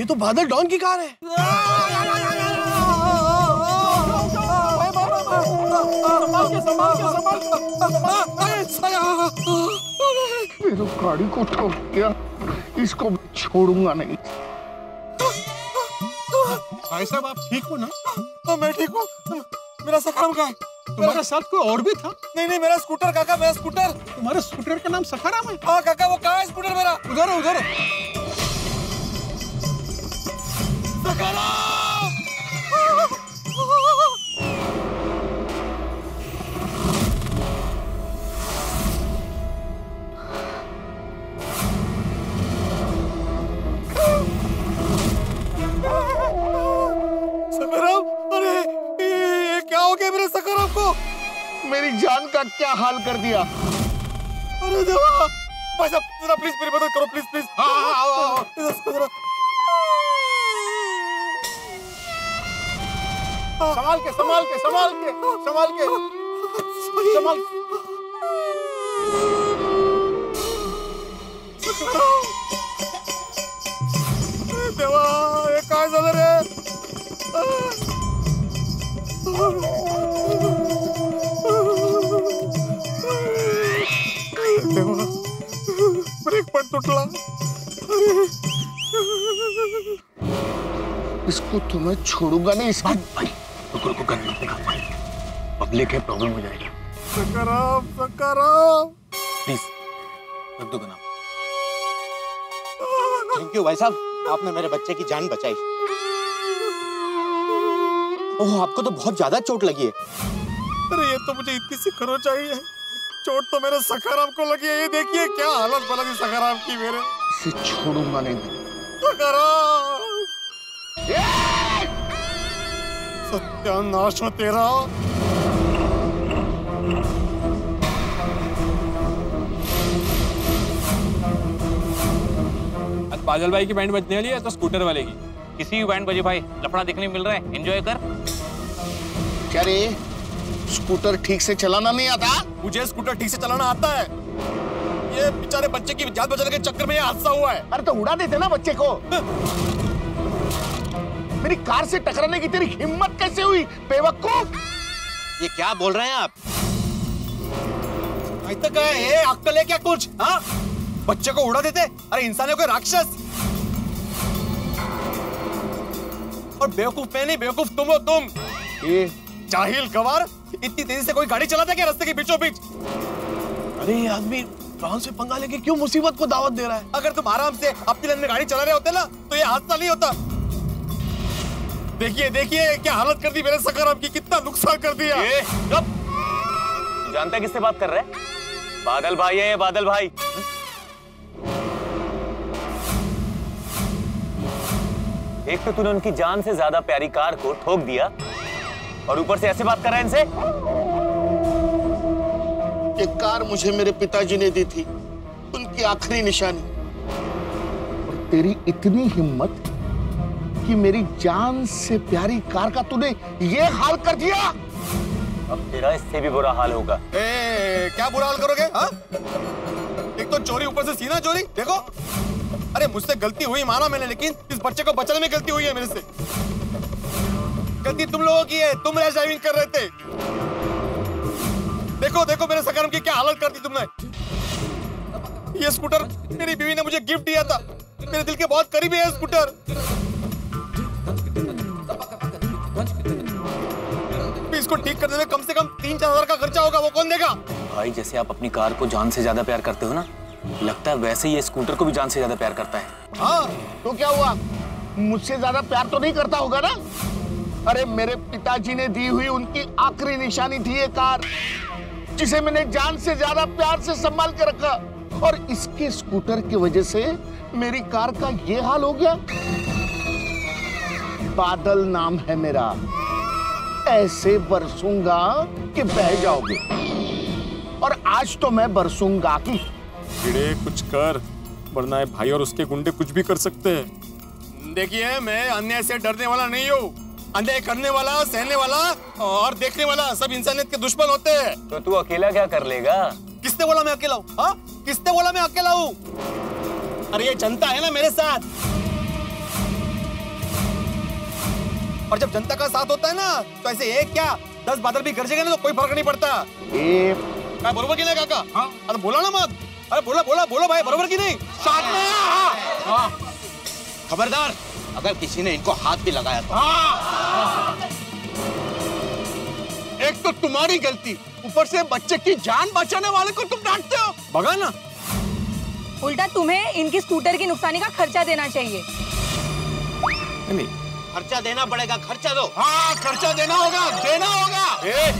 ये तो बादल डॉन की कार है। मेरी गाड़ी को ठोक दिया, इसको छोड़ूंगा नहीं। भाई साहब आप ठीक हो ना? हाँ मैं ठीक हूँ। मेरा सखाराम कहाँ है? तुम्हारे साथ कोई और भी था? नहीं मेरा स्कूटर काका, मेरा स्कूटर। तुम्हारे स्कूटर का नाम सखाराम है? हाँ काका, वो कहाँ है स्कूटर मेरा? उधर है, उधर है। सखाराम! सखाराम, अरे ये क्या हो गया मेरे सखाराम को? मेरी जान का क्या हाल कर दिया। अरे देवा, भाई साहब जरा प्लीज मेरी मदद करो, प्लीज प्लीज। हाँ संभाल के, संभाल के, संभाल के, संभाल के, संभाल। देवा, ये काय झालं रे? देवा, ब्रेक पण तुटला। इसको तो मैं छोड़ूंगा नहीं। इसकी रुको पब्लिक है, प्रॉब्लम हो जाएगी। सखाराम, सखाराम प्लीज रख दो नाम। थैंक यू भाई साहब, आपने मेरे बच्चे की जान बचाई। ओह, आपको तो बहुत ज्यादा चोट लगी है। अरे ये तो मुझे इतनी सी खरोच आई है, चोट तो मेरे सखाराम को लगी है। ये देखिए क्या हालत बना दी सखाराम की मेरे। इसे छोड़ूंगा नहीं। सखाराम, सत्यानाश हो तेरा। बादल भाई की बैंड बजने वाली है तो स्कूटर वाले की। किसी भी बैंड बजे भाई, लफड़ा देखने मिल रहा है, एंजॉय कर। क्या रे, स्कूटर ठीक से चलाना नहीं आता? मुझे स्कूटर ठीक से चलाना आता है। ये बेचारे बच्चे की जान बचाने के चक्कर में ये हादसा हुआ है। अरे तो उड़ा देते ना बच्चे को। मेरी कार से टकराने की तेरी हिम्मत कैसे हुई बेवकूफ? ये क्या बोल रहे हैं आप? तक है अक्कल है क्या कुछ? हाँ, बच्चे को उड़ा देते। अरे इंसानियों के राक्षस। और बेवकूफ मैं नहीं, बेवकूफ तुम हो तुम। ये जाहिल गवार, इतनी तेजी से कोई गाड़ी चलाता क्या रास्ते के बीचों बीच? अरे ये आदमी डॉन से पंगा लेके क्यों मुसीबत को दावत दे रहा है? अगर तुम आराम से अपनी लाइन में गाड़ी चला रहे होते ना तो ये हादसा नहीं होता। देखिए देखिए क्या हालत कर दी मेरे सखाराम की, कितना नुकसान कर दिया। जानता है किससे बात कर रहे हैं? बादल भाई है ये, बादल भाई। एक तो तूने उनकी जान से ज्यादा प्यारी कार को ठोक दिया और ऊपर से ऐसे बात कर रहा है इनसे। ये कार मुझे मेरे पिताजी ने दी थी, उनकी आखिरी निशानी। और तेरी इतनी हिम्मत कि मेरी जान से प्यारी कार का तूने ये हाल कर दिया। अब तेरा इससे भी बुरा हाल होगा। क्या बुरा हाल करोगे? हाँ? एक तो चोरी, ऊपर से सीना चोरी। देखो, अरे मुझसे गलती हुई माना मैंने, लेकिन इस बच्चे को बचाने में गलती हुई है मेरे से। गलती तुम लोगों की है, तुम रैश ड्राइविंग कर रहे थे। देखो देखो मेरे सखाराम की क्या हालत कर दी तुमने। ये स्कूटर मेरी बीवी ने मुझे गिफ्ट दिया था, मेरे दिल के बहुत करीब है स्कूटर। इसको ठीक करने में कम से कम 3-4 हजार का खर्चा होगा, वो कौन देगा? भाई जैसे आप अपनी कार को जान से ज्यादा प्यार करते हो ना, लगता है वैसे ही ये स्कूटर को भी जान से ज्यादा प्यार करता है। हाँ, तो क्या हुआ? मुझसे ज्यादा प्यार तो नहीं करता होगा ना? अरे मेरे पिताजी ने दी हुई उनकी आखिरी निशानी थी ये कार, जिसे मैंने जान से ज्यादा प्यार से संभाल के रखा, और इसके स्कूटर की वजह से मेरी कार का ये हाल हो गया। बादल नाम है मेरा, ऐसे बरसूंगा कि बह जाओगे, और आज तो मैं बरसूंगा ही। भिड़े कुछ कर, वरना है भाई और उसके गुंडे कुछ भी कर सकते हैं। देखिए मैं अन्याय से डरने वाला नहीं हूँ। अन्याय करने वाला, सहने वाला और देखने वाला सब इंसानियत के दुश्मन होते हैं। तो तू अकेला क्या कर लेगा? किसने बोला मैं अकेला हूँ? हाँ, किसने बोला मैं अकेला हूँ? अरे ये जनता है ना मेरे साथ, और जब जनता का साथ होता है ना तो ऐसे एक क्या 10 बादल भी गरजेंगे ना तो कोई फर्क नहीं पड़ता। मैं बरोबर की नहीं काका? हाँ अरे बोला ना मत, अरे बोला बोला बोला भाई, बरोबर की नहीं? साथ में। हाँ खबरदार अगर किसी ने इनको हाथ भी लगाया तो। एक तो तुम्हारी गलती, ऊपर से बच्चे की जान बचाने वाले को तुम डांटते हो। भगा ना। उल्टा तुम्हें इनकी स्कूटर की नुकसानी का खर्चा देना चाहिए। नहीं खर्चा देना पड़ेगा, खर्चा दो। हाँ खर्चा देना होगा, देना होगा।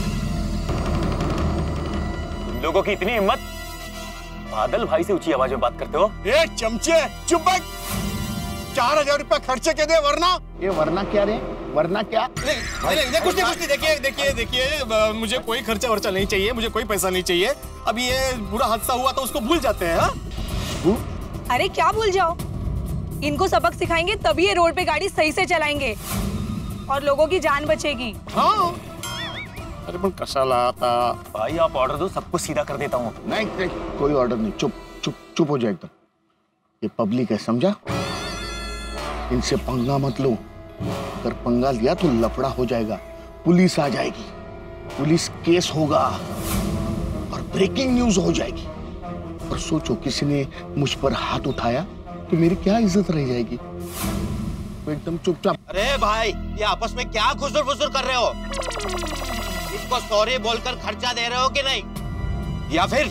तुम लोगों की इतनी हिम्मत, बादल भाई से ऊंची आवाज में बात करते हो? ए चमचे चुप बैठ। 4000 रुपया खर्चे के दे, वरना ये वरना क्या रे, वरना क्या? नहीं कुछ नहीं। देखिए मुझे कोई खर्चा वर्चा नहीं चाहिए, मुझे कोई पैसा नहीं चाहिए। अब ये बुरा हादसा हुआ तो उसको भूल जाते हैं। हाँ अरे क्या भूल जाओ, इनको सबक सिखाएंगे तभी ये रोड पे गाड़ी सही से चलाएंगे और लोगों की जान बचेगी। हाँ अरे पण कशाला आता? भाई आप ऑर्डर दो, सबको सीधा कर देता हूँ। नहीं कोई ऑर्डर नहीं, चुप चुप चुप हो जाए एकदम। ये पब्लिक है, समझा? इनसे पंगा मत लो, अगर पंगा लिया तो लफड़ा हो जाएगा, पुलिस आ जाएगी, पुलिस केस होगा और ब्रेकिंग न्यूज हो जाएगी। और सोचो किसी ने मुझ पर हाथ उठाया तो मेरी क्या इज्जत रह जाएगी। तो एकदम चुपचाप। अरे भाई ये आपस में क्या खुसुर फुसुर कर रहे हो? इसको सॉरी बोलकर खर्चा दे रहे हो कि नहीं, या फिर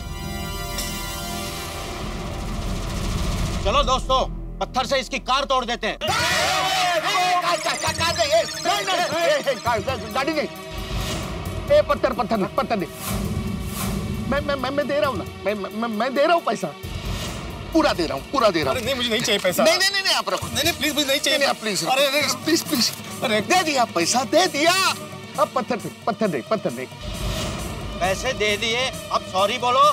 चलो दोस्तों पत्थर से इसकी कार तोड़ देते हैं। गाड़ी नहीं, पत्थर नहीं। मैं दे रहा हूँ ना, मैं दे रहा हूँ पैसा, पूरा दे रहा हूँ। अरे नहीं मुझे नहीं चाहिए पैसा। नहीं आप रखो। नहीं प्लीज नहीं चाहिए। नहीं प्लीज, अरे प्लीज अरे दे दिया, पैसा दे दिया। अब पत्थर दे। पैसे दे दिए, अब सॉरी बोलो।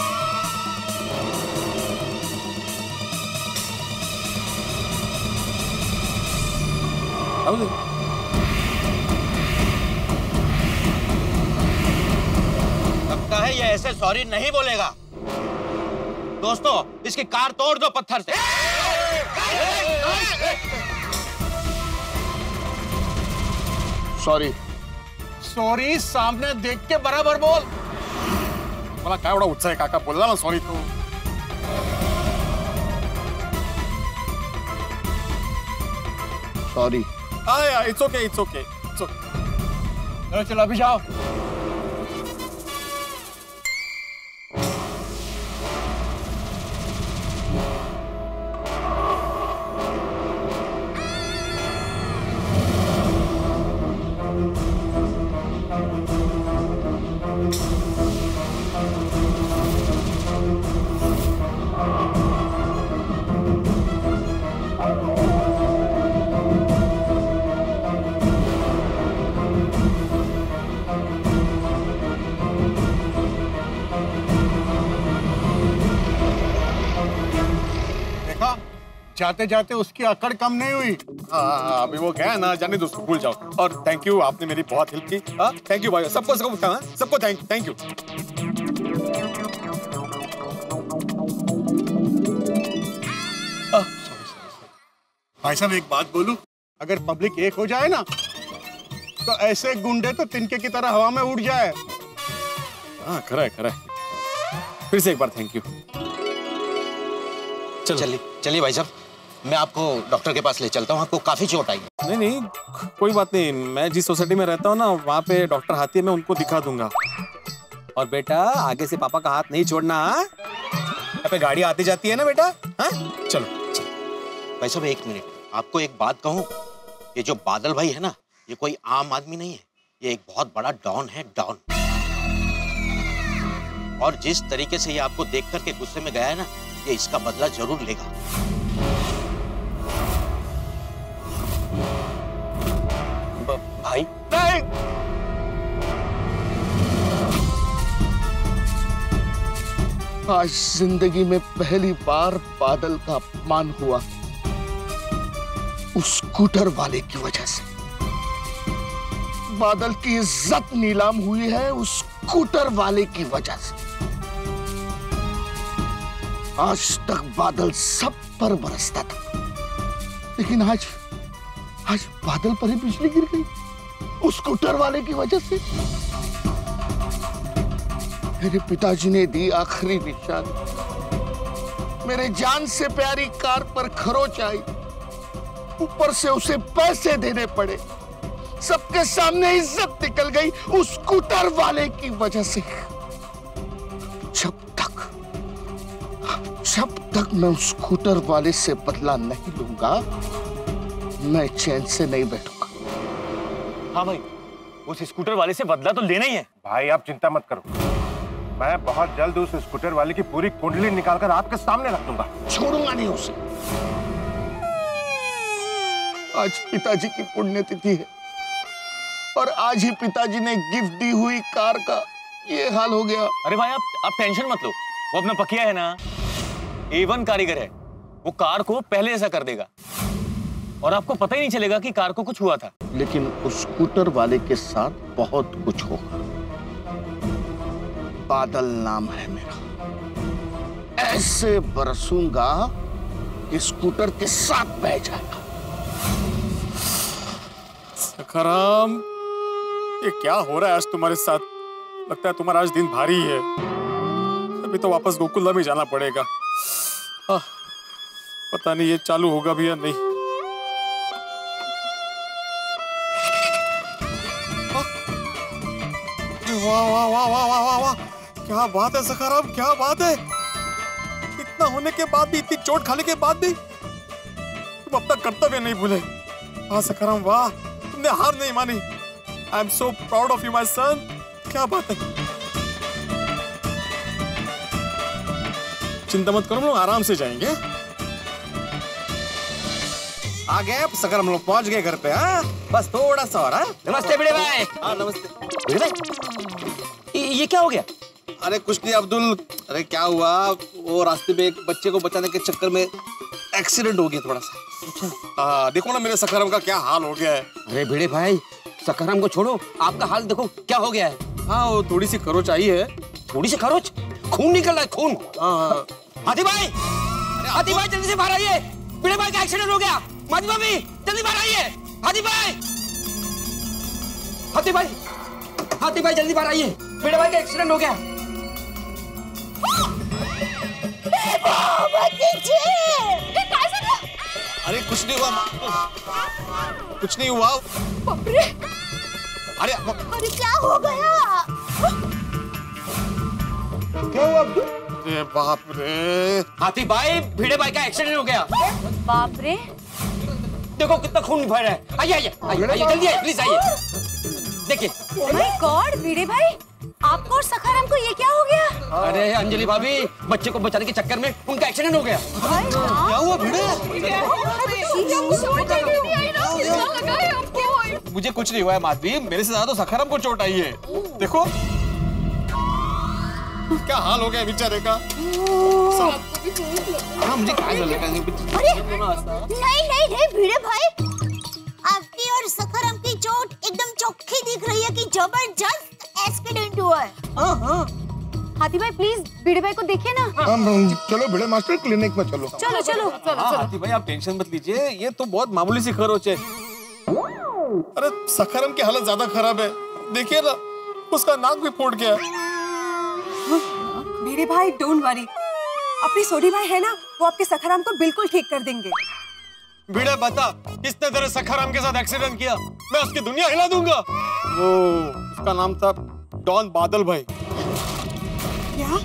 लगता है ये ऐसे सॉरी नहीं बोलेगा। दोस्तों इसकी कार तोड़ दो पत्थर से। सॉरी सामने देख के बराबर बोल। मला काय एवढा उत्साह आहे काका, बोलला ना सॉरी तू। सॉरी। It's okay. चलो अभी जाओ। जाते जाते उसकी अकड़ कम नहीं हुई। हाँ अभी वो गया ना, जाने दो उसको, भूल जाओ। और थैंक यू, आपने मेरी बहुत हेल्प की। थैंक यू भाई, सबको थैंक यू। भाई साहब एक बात बोलूं, अगर पब्लिक एक हो जाए ना तो ऐसे गुंडे तो तिनके की तरह हवा में उड़ जाए। हाँ खरा है। फिर से एक बार थैंक यू। चलिए भाई साहब, मैं आपको डॉक्टर के पास ले चलता हूँ, आपको काफी चोट आई। नहीं कोई बात नहीं, मैं जिस सोसाइटी में रहता हूँ ना वहाँ पे डॉक्टर आती है, मैं उनको दिखा दूंगा। और बेटा आगे से पापा का हाथ नहीं छोड़ना। यहाँ पे गाड़ी आती जाती है ना बेटा। हाँ चलो। भाई साहब एक मिनट, आपको एक बात कहूँ, ये जो बादल भाई है ना, ये कोई आम आदमी नहीं है, ये एक बहुत बड़ा डॉन है, डॉन। और जिस तरीके से ये आपको देख करके गुस्से में गया है ना, ये इसका बदला जरूर लेगा। भाई नहीं, आज जिंदगी में पहली बार बादल का अपमान हुआ उस स्कूटर वाले की वजह से। बादल की इज्जत नीलाम हुई है उस स्कूटर वाले की वजह से। आज तक बादल सब पर बरसता था, लेकिन आज बादल पर ही बिजली गिर गई उस स्कूटर वाले की वजह से। मेरे पिताजी ने दी आखिरी निशानी, मेरे जान से प्यारी कार पर खरोच आई, ऊपर से उसे पैसे देने पड़े, सबके सामने इज्जत निकल गई उस स्कूटर वाले की वजह से। जब तक मैं उस स्कूटर वाले से बदला नहीं लूंगा, मैं चैन से नहीं बैठूंगा। हाँ भाई, उस स्कूटर वाले से बदला तो लेना ही है। भाई आप चिंता मत करो, मैं बहुत जल्द उस स्कूटर वाले की पूरी कुंडली निकालकर आपके सामने रख दूंगा। छोड़ूंगा नहीं उसे। आज पिताजी की पुण्यतिथि है और आज ही पिताजी ने गिफ्ट दी हुई कार का ये हाल हो गया। अरे भाई आप टेंशन मत लो, वो अपना पकिया है ना, A1 कारीगर है, वो कार को पहले ऐसा कर देगा और आपको पता ही नहीं चलेगा कि कार को कुछ हुआ था। लेकिन उस स्कूटर वाले के साथ बहुत कुछ होगा। बादल नाम है मेरा, ऐसे बरसूंगा कि स्कूटर के साथ बह जाएगा। सखाराम, ये क्या हो रहा है आज तुम्हारे साथ? लगता है तुम्हारा आज दिन भारी है। अभी तो वापस गोकुलधाम ही जाना पड़ेगा। पता नहीं ये चालू होगा भी या नहीं। वाह वाह वाह वाह वाह वाह वाह, क्या बात है सखाराम, क्या बात है। इतना होने के बाद भी, इतनी चोट खाने के बाद भी तुम अपना कर्तव्य नहीं भूले। वाह सखाराम वाह, तुमने हार नहीं मानी। I am so proud of you my son. क्या बात है। चिंता मत करो, हम लोग आराम से जाएंगे। आ गए सकर, हम लोग पहुंच गए घर पे। हाँ बस थोड़ा सा और। नमस्ते बड़े भाई। हाँ नमस्ते बड़े भाई, ये क्या हो गया? अरे कुछ नहीं अब्दुल, अरे क्या हुआ, वो रास्ते में एक बच्चे को बचाने के चक्कर में एक्सीडेंट हो गया थोड़ा सा। अच्छा देखो ना मेरे सखाराम का क्या हाल हो गया है। अरे भिड़े भाई, सखाराम को छोड़ो, आपका हाल देखो क्या हो गया है। हाँ वो थोड़ी सी खरोच आई है। थोड़ी सी खरोच? खून निकल रहा है, खून। हाँ हाथी भाई, हाथी भाई जल्दी से बाहर आइए, भिड़े भाई का एक्सीडेंट हो गया। माधी भाभी जल्दी बाहर आइए। हाथी भाई, हाथी भाई, हाथी भाई जल्दी बाहर आइए, भिड़े भाई का एक्सीडेंट हो गया। अरे कुछ नहीं हुआ, कुछ नहीं हुआ। अरे अरे क्या हो गया? क्या हुआ अब्दुल? अरे बाप रे, हाथी भाई, भिड़े भाई का एक्सीडेंट हो गया। बाप रे, देखो कितना खून बह रहा है। आइए आइए आइए, जल्दी आइए, प्लीज आइए। देखिए। ओह माय गॉड, भिड़े भाई, आपको और सखाराम को ये क्या हो गया? अरे अंजलि भाभी, बच्चे को बचाने के चक्कर में उनका एक्सीडेंट हो गया। क्या हुआ भिड़े? मुझे कुछ नहीं हुआ है माधवी, मेरे से ज्यादा तो सखाराम को चोट आई है। देखो क्या हाल हो गया बेचारे का। हाँ मुझे क्या लगा। नहीं नहीं नहीं भिड़े भाई, आपकी और सखाराम की चोट एकदम चौखी दिख रही है कि जबरदस्त एक्सीडेंट हुआ है। हाथी भाई प्लीज भिड़े भाई को देखिए ना। चलो भिड़े मास्टर, क्लिनिक में चलो। चलो चलो चलो। हाथी भाई आप टेंशन मत लीजिए, ये तो बहुत मामूली सी खरोच है। अरे सखाराम की हालत ज्यादा खराब है, देखिए ना उसका नाक भी फूट गया। भिड़े भाई डोंट वरी, अपनी सोडी भाई है ना, वो आपके सखाराम को बिल्कुल ठीक कर देंगे। भिड़े बता, किसने तेरे सखाराम के साथ एक्सीडेंट किया? मैं उसकी दुनिया हिला दूंगा। वो उसका नाम था डॉन बादल भाई। क्या?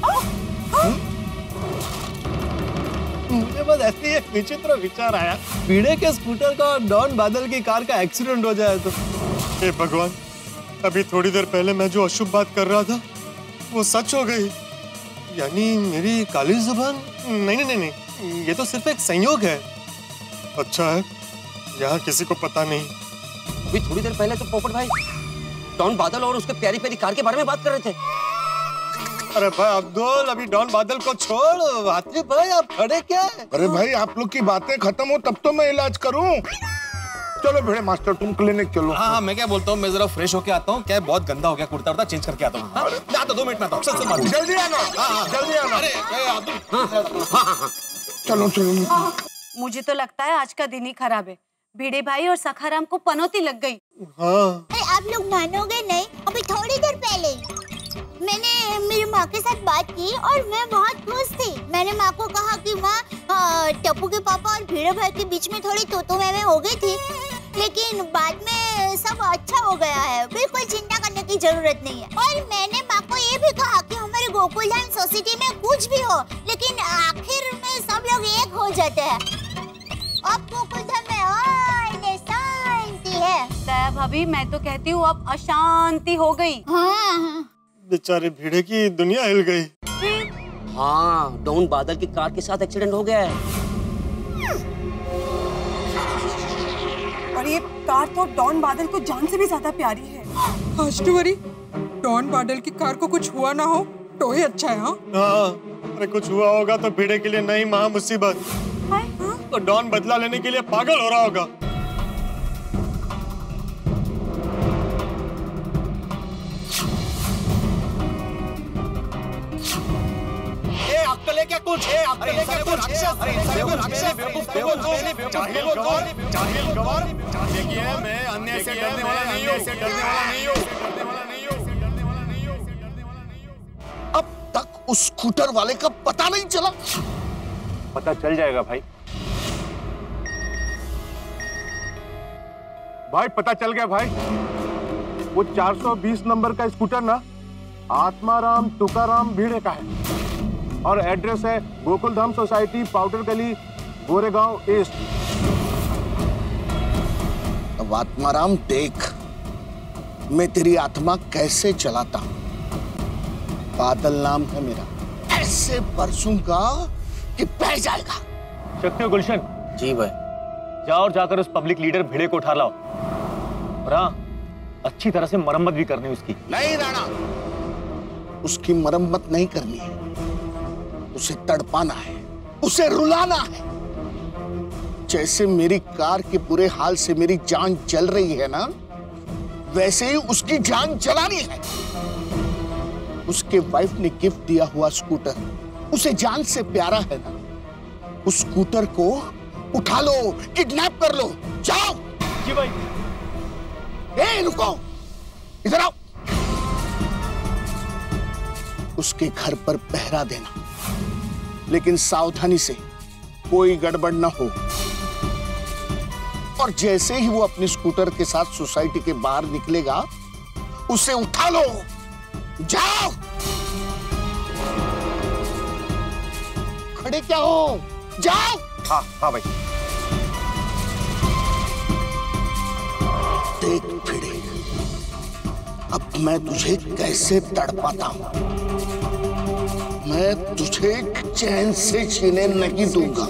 मुझे बस ऐसे ही एक विचित्र विचार आया, भिड़े के स्कूटर का और डॉन बादल की कार का एक्सीडेंट हो जाए तो। हे भगवान, अभी थोड़ी देर पहले मैं जो अशुभ बात कर रहा था वो सच हो गई। यानी मेरी काली जुबान, नहीं नहीं नहीं, ये तो सिर्फ एक संयोग है। अच्छा है यहाँ किसी को पता नहीं। अभी थोड़ी देर पहले तो पोपट भाई डॉन बादल और उसके प्यारी प्यारी कार के बारे में बात कर रहे थे। अरे भाई अब्दुल, अभी डॉन बादल को छोड़, हाथी भाई आप खड़े क्या है? अरे भाई आप लोग की बातें खत्म हो तब तो मैं इलाज करूं। चलो भिड़े मास्टर, तुम क्लिनिक चलो। हाँ मैं क्या बोलता हूँ, मैं जरा फ्रेश होके आता हूँ। क्या बहुत गंदा हो गया, कुर्ता उर्ता चेंज करके आता हूँ। मैं आता 2 मिनट में आता हूँ। जल्दी आना, जल्दी आना। अरे चलो चलो। मुझे तो लगता है आज का दिन ही खराब है। भिड़े भाई और सखाराम को पनौती लग गई। हाँ। अरे आप लोग मानोगे नहीं, अभी थोड़ी देर पहले ही मैंने मेरी माँ के साथ बात की और मैं बहुत खुश थी। मैंने माँ को कहा कि माँ, टप्पू के पापा और भिड़े भाई के बीच में थोड़ी तो मैं हो गई थी, लेकिन बाद में सब अच्छा हो गया है, बिल्कुल चिंता करने की जरूरत नहीं है। और मैंने माँ को ये भी कहा कि हमारे गोकुलधाम सोसाइटी में कुछ भी हो, लेकिन आखिर में सब लोग एक हो जाते हैं। अब गोकुलधाम में शांति है। दया भाभी, मैं तो कहती हूँ अब अशांति हो गई। हाँ। बेचारे भिड़े की दुनिया हिल गई। हाँ, डॉन बादल की कार के साथ एक्सीडेंट हो गया है। और ये कार तो डॉन बादल को जान से भी ज्यादा प्यारी है। हॉस्टवरी, डॉन बादल की कार को कुछ हुआ ना हो तो ही अच्छा है। हाँ, अरे कुछ हुआ होगा तो भिड़े के लिए नई महा मुसीबत। तो डॉन बदला लेने के लिए पागल हो रहा होगा। अक्कल है क्या कुछ? अक्कल है क्या कुछ? देखिए, मैं अन्य से डरने वाला नहीं हूँ। अब तक उस स्कूटर वाले का पता नहीं चला। पता चल जाएगा भाई। भाई पता चल गया भाई। वो 420 नंबर का स्कूटर ना आत्माराम तुकाराम भिड़े का है और एड्रेस है गोकुलधाम सोसाइटी, पाउडर गली, गोरेगांव ईस्ट। अब आत्माराम देख, मैं तेरी आत्मा कैसे चलाता हूं। बादल नाम है मेरा, ऐसे बरसूंगा कि बह जाएगा। शक्ति और गुलशन। जी भाई। जाओ और जाकर उस पब्लिक लीडर भिड़े को उठा लाओ और हाँ, अच्छी तरह से मरम्मत भी करनी उसकी। नहीं राणा, उसकी मरम्मत नहीं करनी है, उसे तड़पाना है, उसे रुलाना है। जैसे मेरी कार के बुरे हाल से मेरी जान जल रही है ना, वैसे ही उसकी जान जलानी है। उसके वाइफ ने गिफ्ट दिया हुआ स्कूटर उसे जान से प्यारा है ना, उस स्कूटर को उठा लो, किडनैप कर लो। जाओ। जी भाई। ए, रुको, इधर आओ। उसके घर पर पहरा देना, लेकिन सावधानी से, कोई गड़बड़ ना हो। और जैसे ही वो अपने स्कूटर के साथ सोसाइटी के बाहर निकलेगा, उसे उठा लो। जाओ। खड़े क्या हो? जाओ। हाँ हाँ भाई। देख भिड़े, अब मैं तुझे कैसे तड़पाता हूं। मैं तुझे चैन से जीने नहीं दूंगा।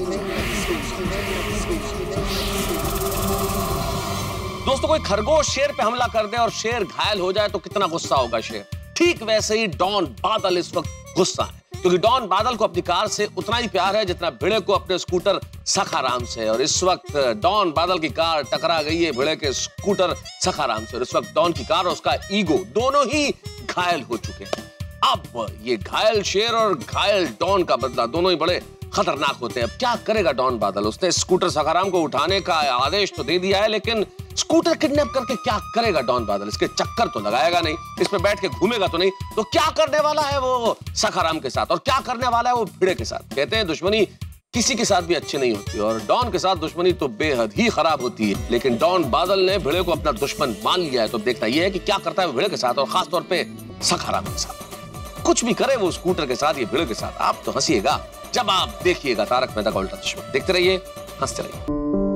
दोस्तों, कोई खरगोश शेर पे हमला कर दे और शेर घायल हो जाए तो कितना गुस्सा होगा शेर। ठीक वैसे ही डॉन बादल इस वक्त गुस्सा है, क्योंकि डॉन बादल को अपनी कार से उतना ही प्यार है जितना भिड़े को अपने स्कूटर सखाराम से। और इस वक्त डॉन बादल की कार टकरा गई है भिड़े के स्कूटर सखाराम से। और इस वक्त डॉन की कार और उसका ईगो दोनों ही घायल हो चुके हैं। अब ये घायल शेर और घायल डॉन का बदला दोनों ही बड़े खतरनाक होते हैं। अब क्या करेगा डॉन बादल? उसने स्कूटर सखाराम को उठाने का आदेश तो दे दिया है, लेकिन स्कूटर किडनैप करके क्या करेगा डॉन बादल? इसके चक्कर तो लगाएगा नहीं, इस पे बैठ के घूमेगा तो नहीं, तो क्या करने वाला है वो सखाराम के साथ और क्या करने वाला है वो भिड़े के साथ? कहते हैं दुश्मनी किसी के साथ भी अच्छी नहीं होती और डॉन के साथ दुश्मनी तो बेहद ही खराब होती है। लेकिन डॉन बादल ने भिड़े को अपना दुश्मन मान लिया है, तो देखना यह है कि क्या करता है भिड़े के साथ और खासतौर पे सखाराम के साथ। कुछ भी करे वो स्कूटर के साथ, ये भिड़े के साथ। आप तो हंसिएगा जब आप देखिएगा तारक मेहता का उल्टा चश्मा। देखते रहिए, हंसते रहिए।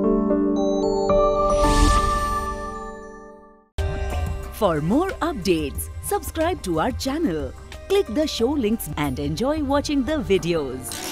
For more updates, subscribe to our channel, click the show links and enjoy watching the videos.